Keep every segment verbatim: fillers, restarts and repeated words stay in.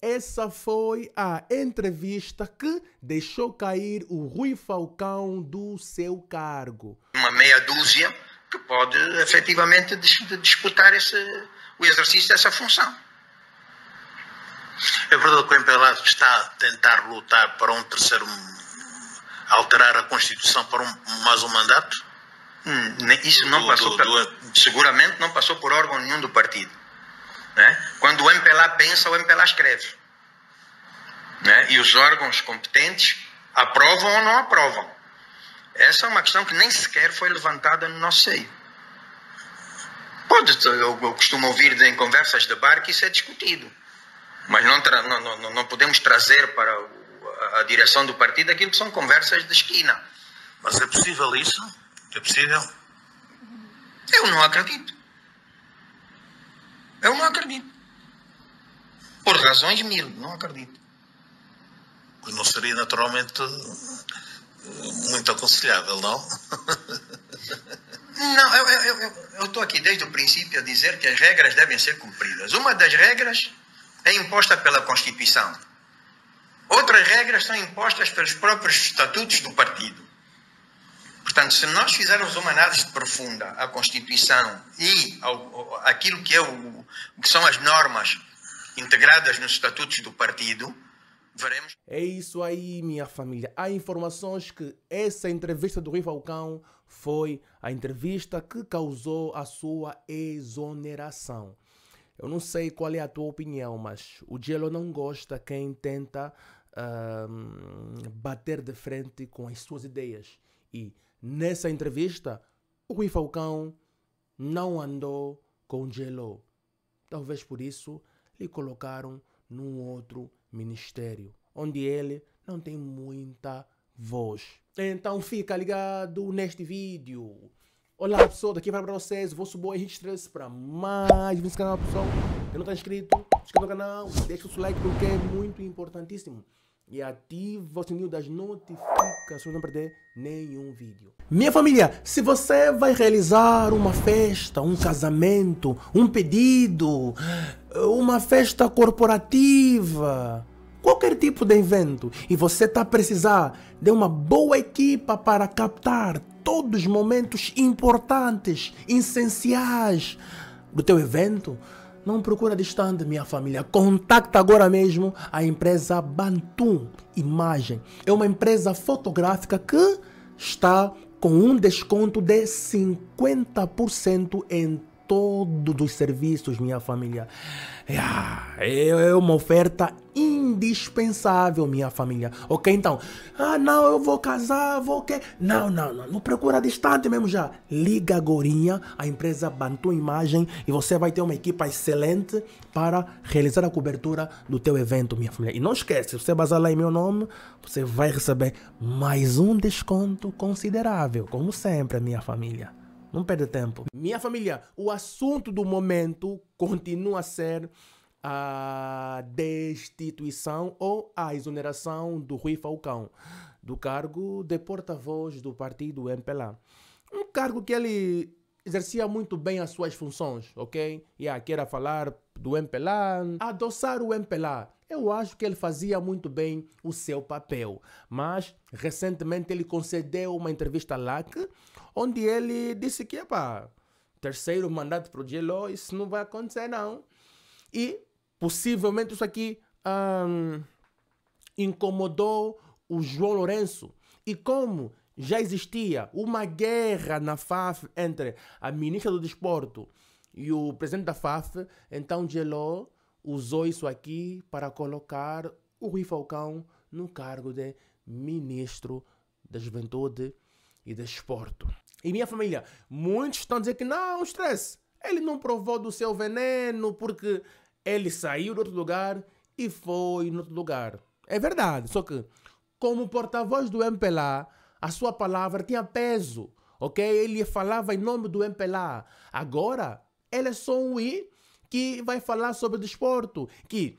essa foi a entrevista que deixou cair o Rui Falcão do seu cargo. Uma meia dúzia que pode efetivamente disputar esse, o exercício dessa função. É verdade que o M P L A está a tentar lutar para um terceiro, alterar a Constituição para um, mais um mandato? Hum, isso não do, passou, do, do... seguramente não passou por órgão nenhum do partido. Né? Quando o M P L A pensa, o M P L A escreve. Né? E os órgãos competentes aprovam ou não aprovam. Essa é uma questão que nem sequer foi levantada no nosso seio. Pode, eu, eu costumo ouvir em conversas de bar que isso é discutido. Mas não, não, não, não podemos trazer para o, a direção do partido aquilo que são conversas de esquina. Mas é possível isso? É possível? Eu não acredito. Eu não acredito. Por razões mil, não acredito. Não seria naturalmente muito aconselhável, não? Não, eu estou aqui desde o princípio a dizer que as regras devem ser cumpridas. Uma das regras é imposta pela Constituição. Outras regras são impostas pelos próprios estatutos do partido. Portanto, se nós fizermos uma análise profunda à Constituição e ao, ao, aquilo que, é o, que são as normas integradas nos estatutos do partido, veremos... É isso aí, minha família. Há informações que essa entrevista do Rui Falcão foi a entrevista que causou a sua exoneração. Eu não sei qual é a tua opinião, mas o Gelo não gosta quem tenta uh, bater de frente com as suas ideias. E nessa entrevista, o Rui Falcão não andou com o Gelo. Talvez por isso lhe colocaram num outro ministério, onde ele não tem muita voz. Então fica ligado neste vídeo. Olá pessoal, daqui vai para vocês, o vosso boy Hit três para mais vídeos do canal, pessoal. Se não está inscrito, inscreva no canal, deixa o seu like porque é muito importantíssimo. E ative o sininho das notificações para não perder nenhum vídeo. Minha família, se você vai realizar uma festa, um casamento, um pedido, uma festa corporativa, qualquer tipo de evento, e você está a precisar de uma boa equipa para captar todos os momentos importantes, essenciais do teu evento, não procura distante, minha família. Contacta agora mesmo a empresa Bantum Imagem. É uma empresa fotográfica que está com um desconto de cinquenta por cento em todos os serviços, minha família. É uma oferta indispensável, minha família. Ok, então, ah não, eu vou casar, vou que... Não, não, não, não procura distante mesmo já. Liga agorinha a empresa Bantum Imagem e você vai ter uma equipa excelente para realizar a cobertura do teu evento, minha família. E não esquece, se você basar lá em meu nome, você vai receber mais um desconto considerável, como sempre, minha família. Não perde tempo. Minha família, o assunto do momento continua a ser a destituição ou a exoneração do Rui Falcão do cargo de porta-voz do partido M P L A. Um cargo que ele exercia muito bem as suas funções, ok? E aqui era falar do M P L A, adoçar o M P L A. Eu acho que ele fazia muito bem o seu papel, mas recentemente ele concedeu uma entrevista lá que, onde ele disse que, epá, terceiro mandato para o Gelo, isso não vai acontecer não. E possivelmente isso aqui um, incomodou o João Lourenço. E como já existia uma guerra na F A F entre a ministra do Desporto e o presidente da F A F, então Gelo usou isso aqui para colocar o Rui Falcão no cargo de ministro da Juventude e Desporto. E minha família, muitos estão a dizer que não, estresse, ele não provou do seu veneno porque ele saiu de outro lugar e foi em outro lugar. É verdade, só que como porta-voz do M P L A, a sua palavra tinha peso, ok? Ele falava em nome do M P L A. Agora, ele é só um I que vai falar sobre desporto, que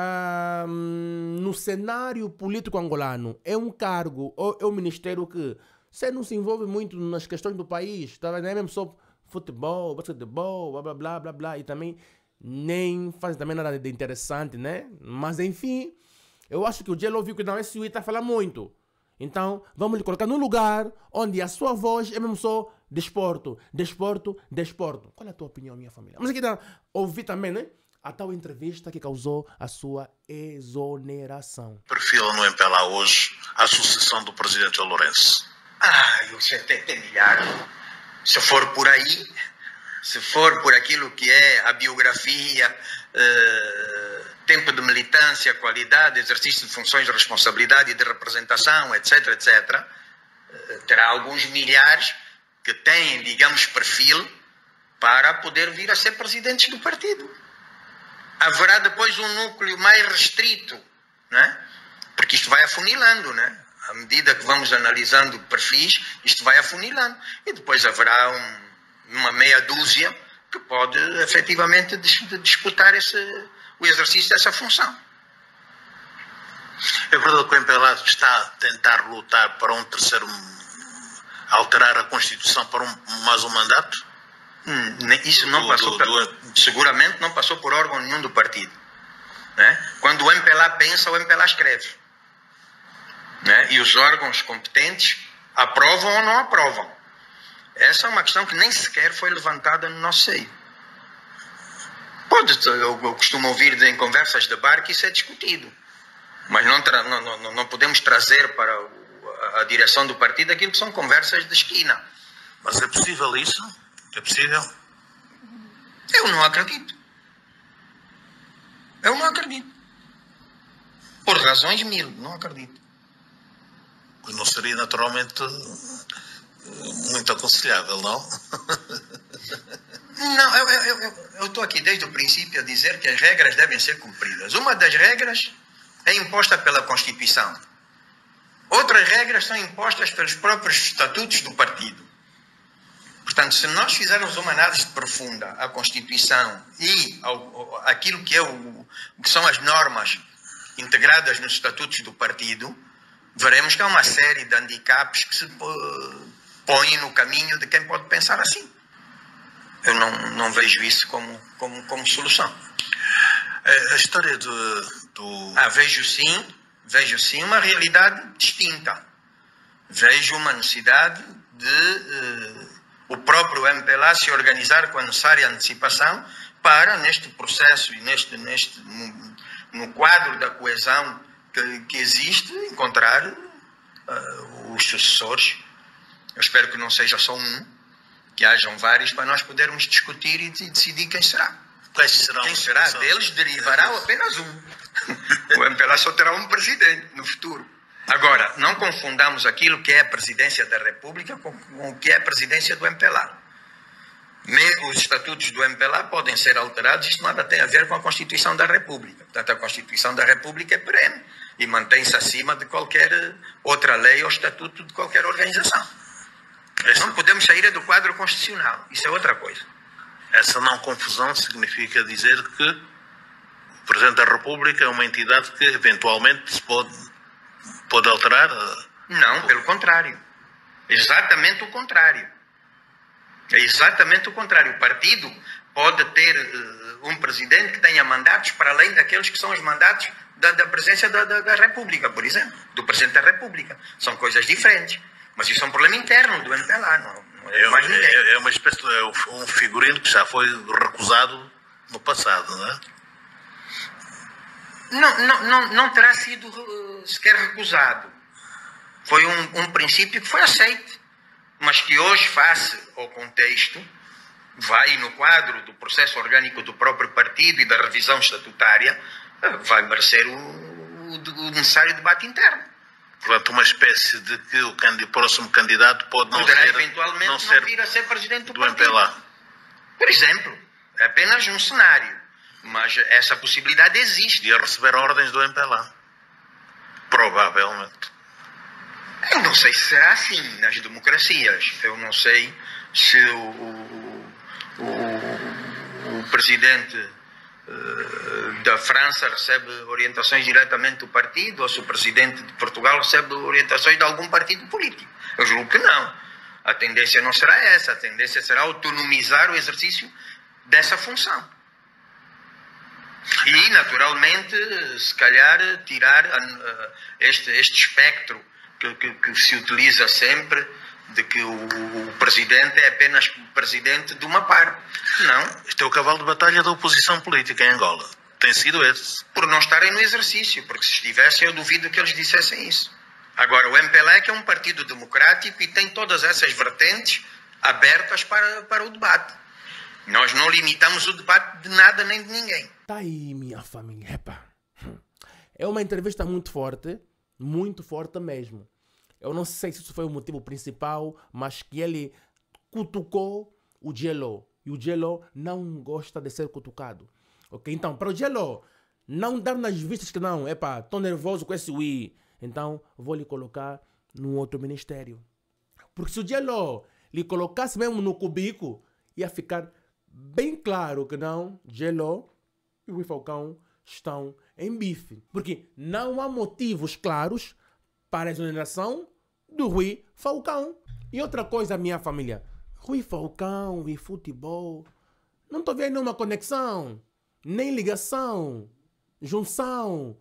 um, no cenário político angolano é um cargo, ou é um ministério que você não se envolve muito nas questões do país, tá? Não é mesmo só futebol, basquetebol, blá blá blá blá blá, e também nem fazem também nada de interessante, né? Mas enfim, eu acho que o Jello viu que não, esse está a falar muito. Então, vamos lhe colocar num lugar onde a sua voz é mesmo só desporto, desporto, desporto. Qual é a tua opinião, minha família? Vamos aqui dar, ouvir também, né? A tal entrevista que causou a sua exoneração. Perfila no M P L A hoje a sucessão do presidente Lourenço. Ah, isso é até tem milhares. Se for por aí, se for por aquilo que é a biografia, eh, tempo de militância, qualidade, exercício de funções de responsabilidade e de representação, etc, etcétera, eh, terá alguns milhares que têm, digamos, perfil para poder vir a ser presidentes do partido. Haverá depois um núcleo mais restrito, né? Porque isto vai afunilando, né? À medida que vamos analisando perfis, isto vai afunilando. E depois haverá um, uma meia dúzia que pode efetivamente disputar esse, o exercício dessa função. É verdade que o M P L A está a tentar lutar para um terceiro, alterar a Constituição para um, mais um mandato? Hum, isso não do, passou, do, do... seguramente não passou por órgão nenhum do partido. Né? Quando o M P L A pensa, o M P L A escreve. Né? E os órgãos competentes aprovam ou não aprovam. Essa é uma questão que nem sequer foi levantada no nosso seio. Pode, eu, eu costumo ouvir em conversas de bar que isso é discutido. Mas não, tra, não, não, não podemos trazer para o, a, a direção do partido aquilo que são conversas de esquina. Mas é possível isso? É possível? Eu não acredito. Eu não acredito. Por razões mil, não acredito. Não seria naturalmente muito aconselhável, não? Não, eu estou aqui desde o princípio a dizer que as regras devem ser cumpridas. Uma das regras é imposta pela Constituição. Outras regras são impostas pelos próprios estatutos do partido. Portanto, se nós fizermos uma análise profunda à Constituição e ao, ao, aquilo que, é o, que são as normas integradas nos estatutos do partido, veremos que há uma série de handicaps que se põem no caminho de quem pode pensar assim. Eu não, não vejo isso como, como, como solução. A história do, do... Ah, vejo sim, vejo sim uma realidade distinta. Vejo uma necessidade de uh, o próprio M P L A se organizar com a necessária antecipação para, neste processo e neste, neste, no, no quadro da coesão que, que existe, encontrar uh, os sucessores. Eu espero que não seja só um, que hajam vários para nós podermos discutir e decidir quem será. Quais serão? Quem será deles derivará apenas um. O M P L A só terá um presidente no futuro. Agora, não confundamos aquilo que é a presidência da República com o que é a presidência do M P L A. Mesmo os estatutos do M P L A podem ser alterados, isto nada tem a ver com a Constituição da República. Portanto, a Constituição da República é perene e mantém-se acima de qualquer outra lei ou estatuto de qualquer organização. Não podemos sair do quadro constitucional, isso é outra coisa. Essa não confusão significa dizer que o Presidente da República é uma entidade que eventualmente se pode, pode alterar? Não, pelo contrário. Exatamente o contrário. É exatamente o contrário. O partido pode ter uh, um presidente que tenha mandatos para além daqueles que são os mandatos da, da presidência da, da, da República, por exemplo, do Presidente da República. São coisas diferentes. Mas isso é um problema interno do M P L A, não, não é, é mais ninguém. É, é uma espécie de é um figurino que já foi recusado no passado, não é? Não, não, não, não terá sido uh, sequer recusado. Foi um, um princípio que foi aceito, mas que hoje, face ao contexto, vai no quadro do processo orgânico do próprio partido e da revisão estatutária, uh, vai merecer o, o, o necessário debate interno. Portanto, uma espécie de que o próximo candidato pode não Poderá ser, eventualmente não não ser vir a ser presidente do, do partido. M P L A. Por exemplo, é apenas um cenário, mas essa possibilidade existe. E a receber ordens do M P L A. Provavelmente. Eu não sei se será assim nas democracias. Eu não sei se o, o, o, o presidente uh, da França recebe orientações diretamente do partido ou se o presidente de Portugal recebe orientações de algum partido político. Eu julgo que não. A tendência não será essa. A tendência será autonomizar o exercício dessa função. E, naturalmente, se calhar, tirar uh, este, este espectro que, que, que se utiliza sempre de que o, o presidente é apenas presidente de uma parte. Não. Este é o cavalo de batalha da oposição política em Angola. Tem sido esse. Por não estarem no exercício, porque se estivessem eu duvido que eles dissessem isso. Agora, o M P L A é um partido democrático e tem todas essas vertentes abertas para, para o debate. Nós não limitamos o debate de nada nem de ninguém. Tá aí, minha família. Epa. É uma entrevista muito forte, muito forte mesmo. Eu não sei se isso foi o motivo principal, mas que ele cutucou o Jello. E o Jello não gosta de ser cutucado. Ok? Então, para o Jello não dar nas vistas que não, epa, estou nervoso com esse Wii. Então, vou lhe colocar num outro ministério. Porque se o Jello lhe colocasse mesmo no cubico, ia ficar bem claro que não, Jello e Rui Falcão estão em bife. Porque não há motivos claros para a exoneração do Rui Falcão. E outra coisa, minha família, Rui Falcão e futebol, não estou vendo nenhuma conexão, nem ligação, junção,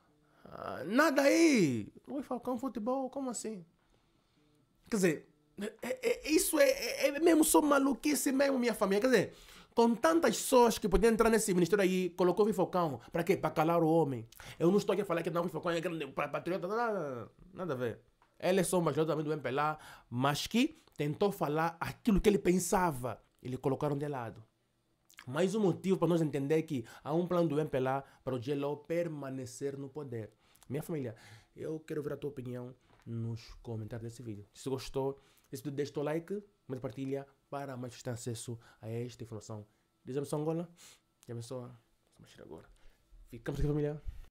nada aí. Rui Falcão, futebol, como assim? Quer dizer, é, é, isso é, é, é mesmo só maluquice mesmo, minha família. Quer dizer, com tantas pessoas que podiam entrar nesse ministério aí, colocou o Rui Falcão. Para quê? Para calar o homem. Eu não estou aqui a falar que não, o Rui Falcão é grande patriota. Nada, nada a ver. Ele é só um bacharel também do M P L A, mas que tentou falar aquilo que ele pensava. Eles colocaram de lado. Mais um motivo para nós entender que há um plano do M P L A para o Jello permanecer no poder. Minha família, eu quero ver a tua opinião nos comentários desse vídeo. Se gostou, esse vídeo deixa o like, compartilha para mais ter acesso a esta informação. Deus abençoe Angola. E abençoa. Vamos agora. Ficamos aqui, família.